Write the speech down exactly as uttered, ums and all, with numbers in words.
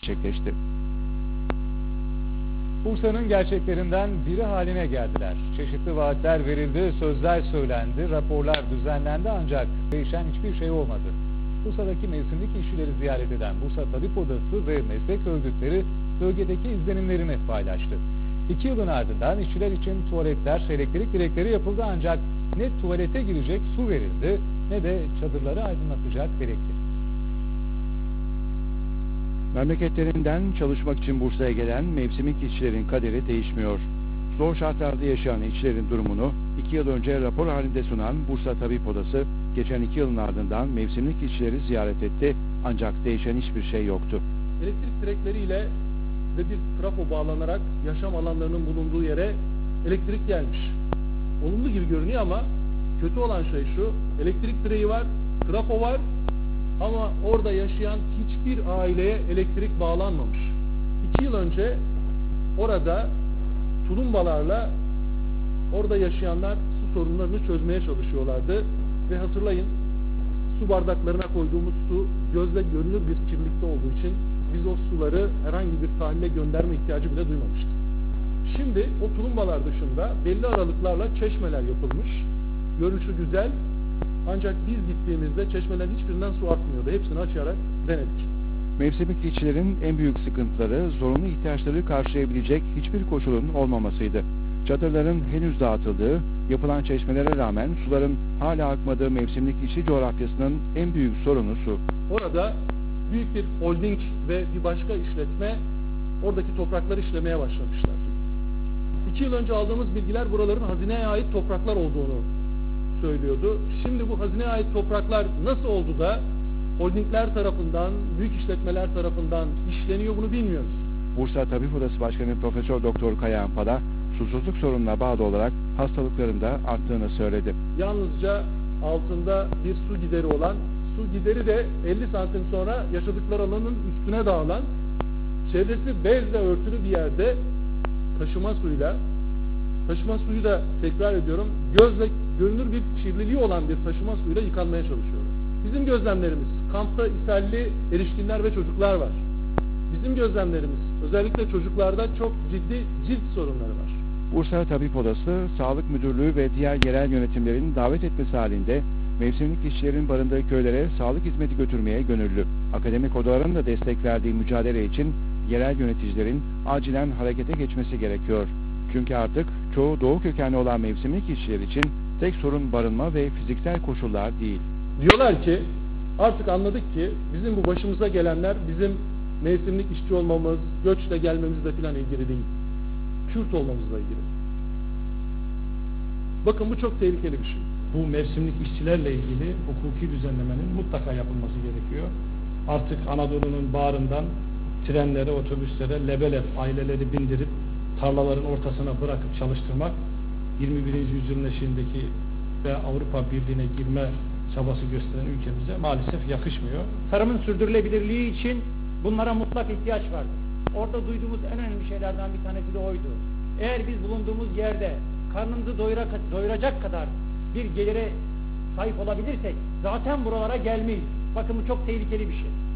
gerçekleşti. Bursa'nın gerçeklerinden biri haline geldiler. Çeşitli vaatler verildi, sözler söylendi, raporlar düzenlendi ancak değişen hiçbir şey olmadı. Bursa'daki mevsimlik işçileri ziyaret eden Bursa Tabip Odası ve meslek örgütleri bölgedeki izlenimlerini paylaştı. İki yılın ardından işçiler için tuvaletler, elektrik direkleri yapıldı ancak ne tuvalete girecek su verildi ne de çadırları aydınlatacak elektrik. Memleketlerinden çalışmak için Bursa'ya gelen mevsimlik işçilerin kaderi değişmiyor. Zor şartlarda yaşayan işçilerin durumunu iki yıl önce rapor halinde sunan Bursa Tabip Odası, geçen iki yılın ardından mevsimlik işçileri ziyaret etti ancak değişen hiçbir şey yoktu. Elektrik direkleriyle ve bir trafo bağlanarak yaşam alanlarının bulunduğu yere elektrik gelmiş. Olumlu gibi görünüyor ama kötü olan şey şu: elektrik direği var, trafo var ama orada yaşayan hiçbir aileye elektrik bağlanmamış. İki yıl önce orada tulumbalarla orada yaşayanlar su sorunlarını çözmeye çalışıyorlardı ve hatırlayın, su bardaklarına koyduğumuz su gözle görünür bir kirlilikte olduğu için biz o suları herhangi bir tahlile gönderme ihtiyacı bile duymamıştık. Şimdi o tulumbalar dışında belli aralıklarla çeşmeler yapılmış. Görünüşü güzel ancak biz gittiğimizde çeşmelerin hiçbirinden su akmıyordu. Hepsini açarak denedik. Mevsimlik işçilerin en büyük sıkıntıları zorunlu ihtiyaçları karşılayabilecek hiçbir koşulun olmamasıydı. Çadırların henüz dağıtıldığı, yapılan çeşmelere rağmen suların hala akmadığı mevsimlik işçi coğrafyasının en büyük sorunu su. Orada büyük bir holding ve bir başka işletme oradaki toprakları işlemeye başlamışlar. İki yıl önce aldığımız bilgiler buraların hazineye ait topraklar olduğunu söylüyordu. Şimdi bu hazineye ait topraklar nasıl oldu da holdingler tarafından, büyük işletmeler tarafından işleniyor, bunu bilmiyoruz. Bursa Tabip Odası Başkanı Profesör Doktor Kaya Ampala, susuzluk sorununa bağlı olarak hastalıkların da arttığını söyledi. Yalnızca altında bir su gideri olan, su gideri de elli santim sonra yaşadıkları alanın üstüne dağılan, çevresi bezle örtülü bir yerde taşıma suyla, taşıma suyu da tekrar ediyorum, gözle görünür bir kirliliği olan bir taşıma suyuyla yıkanmaya çalışıyorlar. Bizim gözlemlerimiz, kampta ishalli erişkinler ve çocuklar var. Bizim gözlemlerimiz, özellikle çocuklarda çok ciddi cilt sorunları var. Bursa Tabip Odası, Sağlık Müdürlüğü ve diğer yerel yönetimlerin davet etmesi halinde mevsimlik işçilerin barındığı köylere sağlık hizmeti götürmeye gönüllü. Akademik odaların da destek verdiği mücadele için yerel yöneticilerin acilen harekete geçmesi gerekiyor. Çünkü artık çoğu doğu kökenli olan mevsimlik işçiler için tek sorun barınma ve fiziksel koşullar değil. Diyorlar ki artık anladık ki bizim bu başımıza gelenler bizim mevsimlik işçi olmamız, göçle gelmemizle falan ilgili değil. Kürt olmamızla ilgili. Bakın bu çok tehlikeli bir şey. Bu mevsimlik işçilerle ilgili hukuki düzenlemenin mutlaka yapılması gerekiyor. Artık Anadolu'nun bağrından trenlere, otobüslere lebeleb aileleri bindirip tarlaların ortasına bırakıp çalıştırmak yirmi birinci yüzyılın eşiğindeki ve Avrupa Birliği'ne girme çabası gösteren ülkemize maalesef yakışmıyor. Tarımın sürdürülebilirliği için bunlara mutlak ihtiyaç vardır. Orada duyduğumuz en önemli şeylerden bir tanesi de oydu. Eğer biz bulunduğumuz yerde karnımızı doyura, doyuracak kadar bir gelire sahip olabilirsek zaten buralara gelmeyiz. Bakın bu çok tehlikeli bir şey.